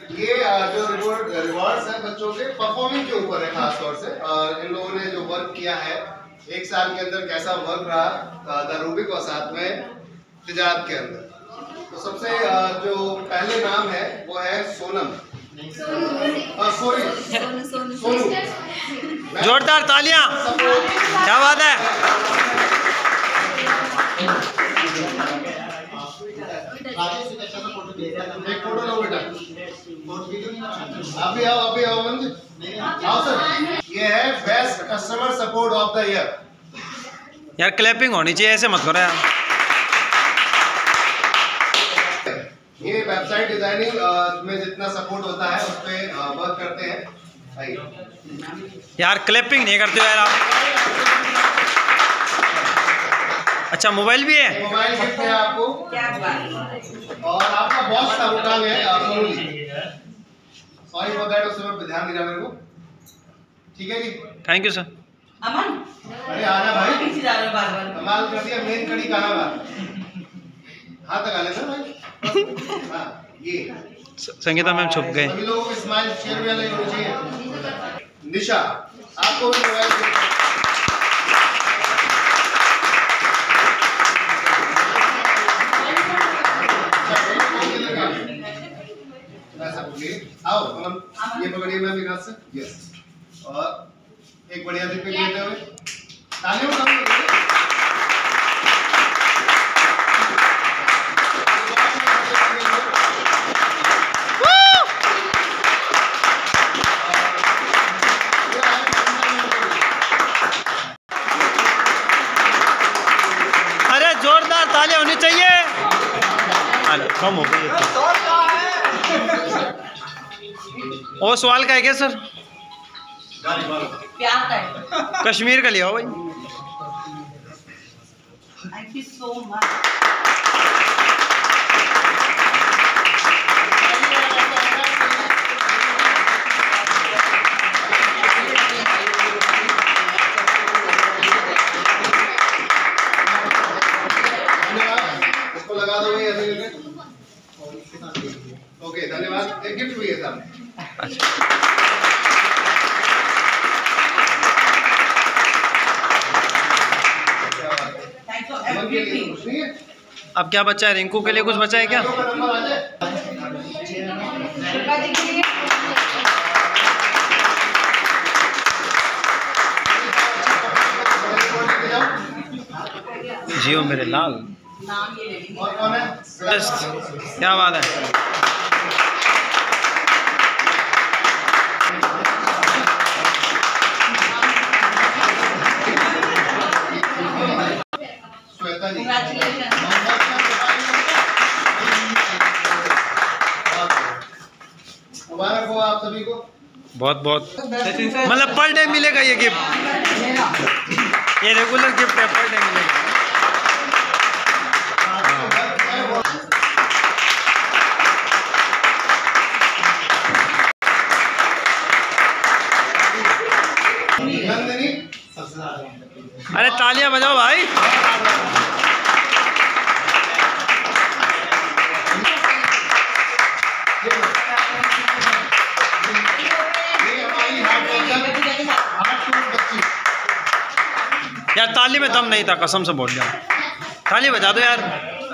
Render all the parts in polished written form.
ये जो रिवॉर्ड्स है बच्चों के परफॉर्मिंग के ऊपर है खास तौर से। इन लोगों ने जो वर्क किया है 1 साल के अंदर, कैसा वर्क रहा द रूबिक और साथ में तिजारत के अंदर। तो सबसे जो पहले नाम है वो है सोनम, सोनू। जोरदार तालियां, क्या बात है। एक फोटो लो बेटा, अभी आओ मंजू, आओ सर। ये है best customer support of the year. यार क्लैपिंग होनी चाहिए, ऐसे मत करो यार। ये वेबसाइट डिजाइनिंग में जितना सपोर्ट होता है उस पे वर्क करते हैं। यार क्लैपिंग नहीं करते हो यार आप। अच्छा मोबाइल भी है, मोबाइल गिफ्ट है आपको। और आपका बॉस का मुकाम है सॉरी फॉर दैट, उस समय पे ध्यान दिया मेरे को। ठीक है जी, थैंक यू सर। अमन, अरे आना भाई, पीछे जा रहे हो बार-बार। कमाल कर दिया। मेन कड़ी कहाँ बा? हाथ लगा लेना भाई। हाँ ये संगीता मैम छुप गए। सभी लोगों को स्माइल शेयर भी अलग होनी चाहिए। निशा आपको भी मोबाइल आओ हम ये पकड़िए मैम एक हाथ से। यस, और एक बढ़िया दिल पे लेते हुए तालियों का अरे जोरदार तालियां होनी चाहिए। कम हो गई। और सवाल का है क्या सर? प्यार का है। कश्मीर का लिया हो भाई। Thank you so much. इसको लगा दो ऐसे। ओके धन्यवाद। एक गिफ्ट भी है साहब। अब क्या बचा है? रिंकू के लिए कुछ बचा है क्या? जियो मेरे लाल। और कौन है? क्या बात है। मुबारक हो आप सभी को। बहुत बहुत मतलब पर डे मिलेगा ये गिफ्ट। ये रेगुलर गिफ्ट है, पर डे मिलेगा। नंदिनी, अरे तालियां बजाओ भाई। यार ताली में दम नहीं था, कसम से बोल रहा हूँ। ताली बजा दो यार।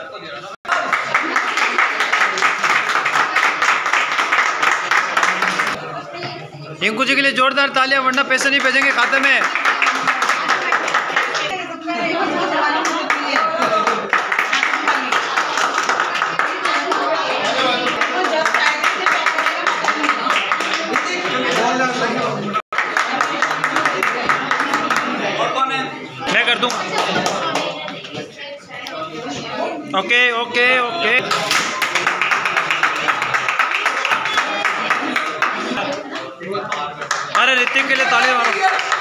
रिंकू जी के लिए जोरदार तालियां, वरना पैसे नहीं भेजेंगे खाते में। मैं कर दूं। Okay okay okay. अरे ऋतिक के लिए ताली मारो।